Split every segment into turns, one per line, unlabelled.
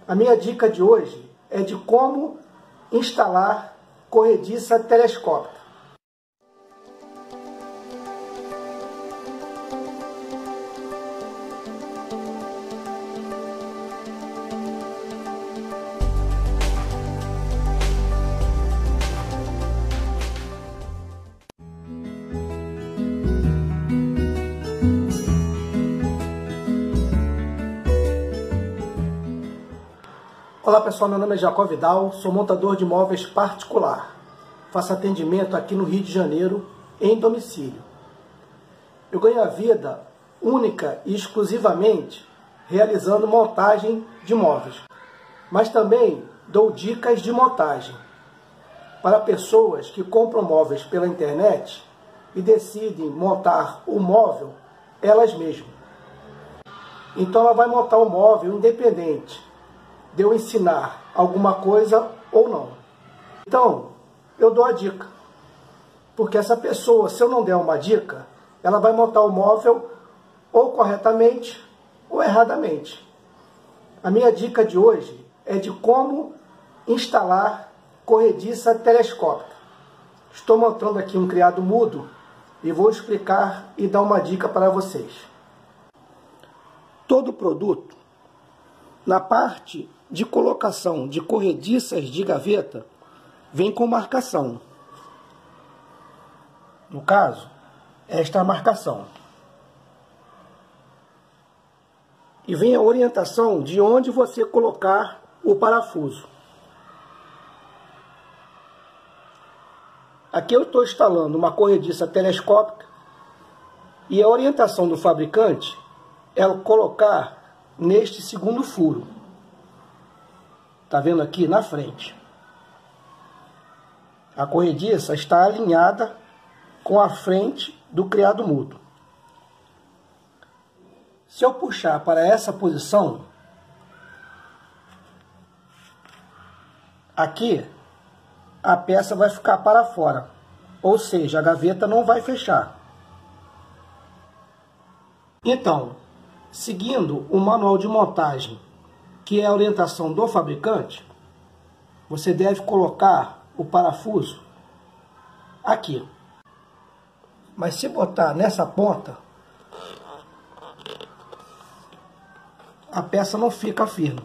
A minha dica de hoje é de como instalar corrediça telescópica. Olá pessoal, meu nome é Jacó Vidal, sou montador de móveis particular. Faço atendimento aqui no Rio de Janeiro, em domicílio. Eu ganho a vida única e exclusivamente realizando montagem de móveis. Mas também dou dicas de montagem para pessoas que compram móveis pela internet e decidem montar o móvel elas mesmas. Então ela vai montar o móvel independente de eu ensinar alguma coisa ou não. Então, eu dou a dica. Porque essa pessoa, se eu não der uma dica, ela vai montar o móvel ou corretamente ou erradamente. A minha dica de hoje é de como instalar corrediça telescópica. Estou montando aqui um criado mudo e vou explicar e dar uma dica para vocês. Todo produto, na parte de colocação de corrediças de gaveta, vem com marcação. No caso, esta é a marcação. E vem a orientação de onde você colocar o parafuso. Aqui eu estou instalando uma corrediça telescópica e a orientação do fabricante é colocar neste segundo furo. Está vendo aqui na frente? A corrediça está alinhada com a frente do criado mudo. Se eu puxar para essa posição, aqui a peça vai ficar para fora, ou seja, a gaveta não vai fechar. Então, seguindo o manual de montagem, que é a orientação do fabricante, você deve colocar o parafuso aqui. Mas se botar nessa ponta, a peça não fica firme.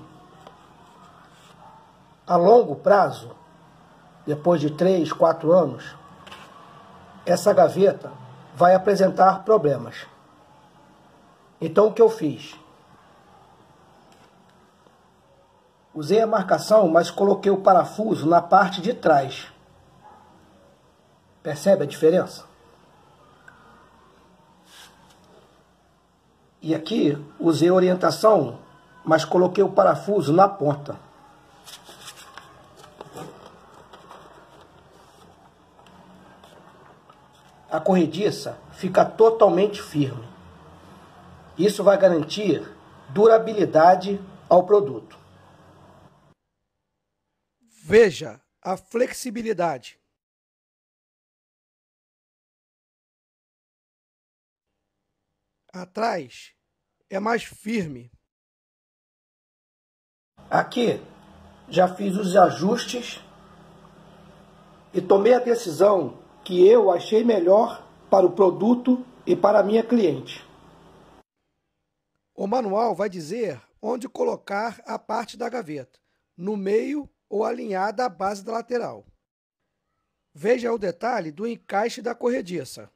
A longo prazo, depois de 3, 4 anos, essa gaveta vai apresentar problemas. Então o que eu fiz? Usei a marcação, mas coloquei o parafuso na parte de trás. Percebe a diferença? E aqui usei a orientação, mas coloquei o parafuso na ponta. A corrediça fica totalmente firme. Isso vai garantir durabilidade ao produto. Veja a flexibilidade. Atrás é mais firme. Aqui já fiz os ajustes e tomei a decisão que eu achei melhor para o produto e para a minha cliente. O manual vai dizer onde colocar a parte da gaveta, no meio ou alinhada à base da lateral. Veja o detalhe do encaixe da corrediça.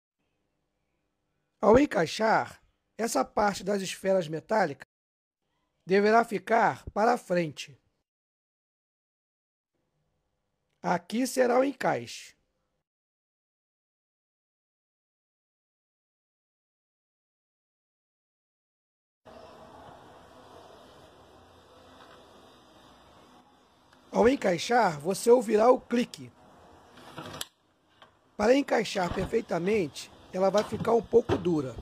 Ao encaixar, essa parte das esferas metálicas deverá ficar para a frente. Aqui será o encaixe. Ao encaixar, você ouvirá o clique. Para encaixar perfeitamente, ela vai ficar um pouco dura.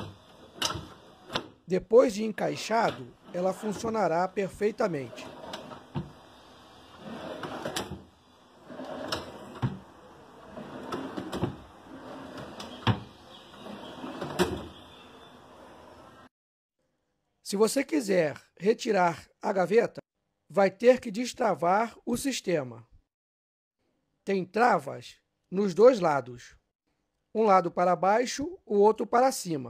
Depois de encaixado, ela funcionará perfeitamente. Se você quiser retirar a gaveta, vai ter que destravar o sistema. Tem travas nos dois lados. Um lado para baixo, o outro para cima.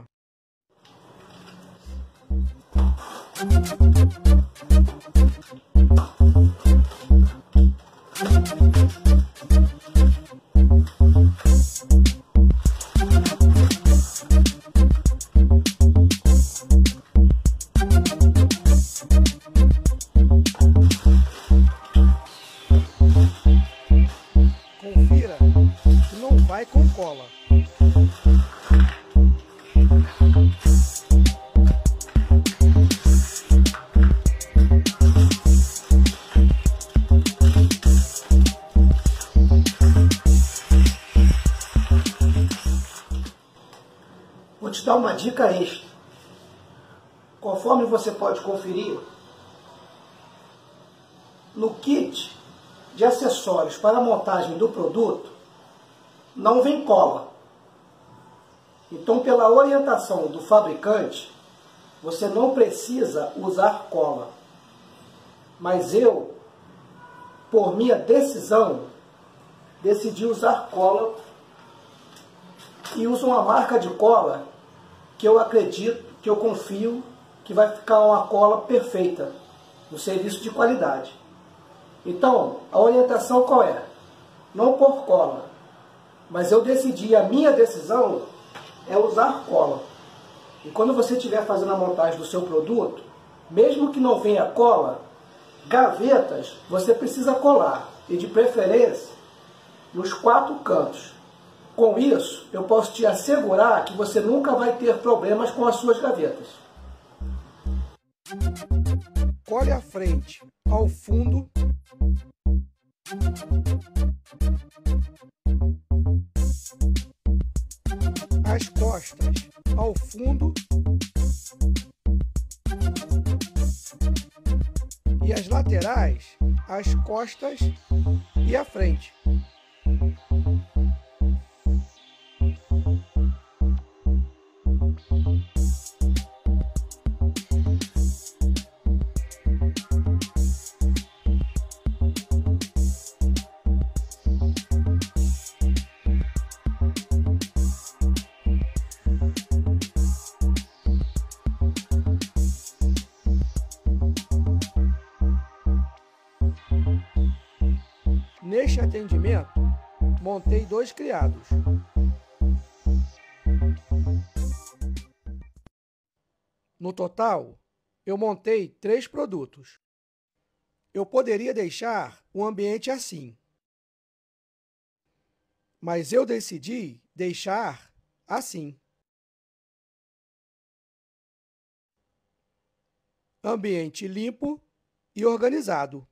Confira que não vai com cola. Vou te dar uma dica extra. Conforme você pode conferir, no kit de acessórios para a montagem do produto, não vem cola. Então, pela orientação do fabricante, você não precisa usar cola. Mas eu, por minha decisão, decidi usar cola e uso uma marca de cola que eu acredito, que eu confio que vai ficar uma cola perfeita, no serviço de qualidade. Então, a orientação qual é? Não pôr cola. Mas eu decidi, a minha decisão é usar cola. E quando você estiver fazendo a montagem do seu produto, mesmo que não venha cola, gavetas você precisa colar. E de preferência, nos 4 cantos. Com isso, eu posso te assegurar que você nunca vai ter problemas com as suas gavetas. Cole a frente ao fundo. As costas ao fundo. E as laterais, as costas e a frente. Neste atendimento, montei 2 criados. No total, eu montei 3 produtos. Eu poderia deixar o ambiente assim, mas eu decidi deixar assim. Ambiente limpo e organizado.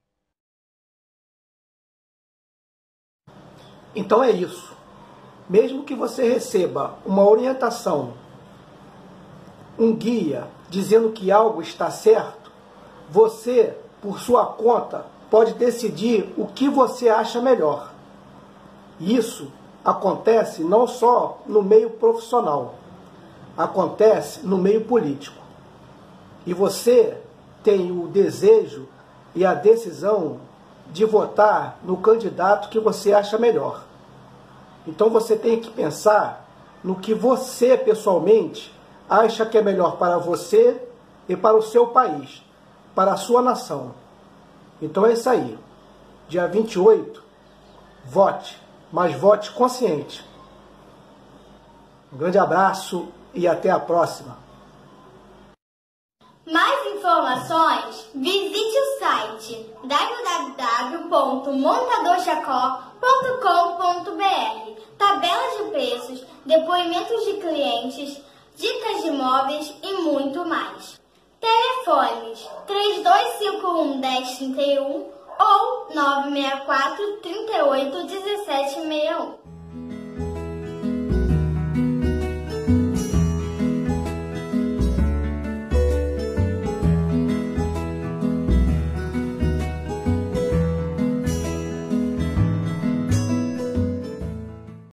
Então é isso. Mesmo que você receba uma orientação, um guia, dizendo que algo está certo, você, por sua conta, pode decidir o que você acha melhor. Isso acontece não só no meio profissional, acontece no meio político. E você tem o desejo e a decisão de votar no candidato que você acha melhor. Então você tem que pensar no que você, pessoalmente, acha que é melhor para você e para o seu país, para a sua nação. Então é isso aí. Dia 28, vote, mas vote consciente. Um grande abraço e até a próxima.
Mais informações, visite o site www.montadorjacó.com.br. Tabelas de preços, depoimentos de clientes, dicas de imóveis e muito mais. Telefones 3251-1031 ou 964-38-1761.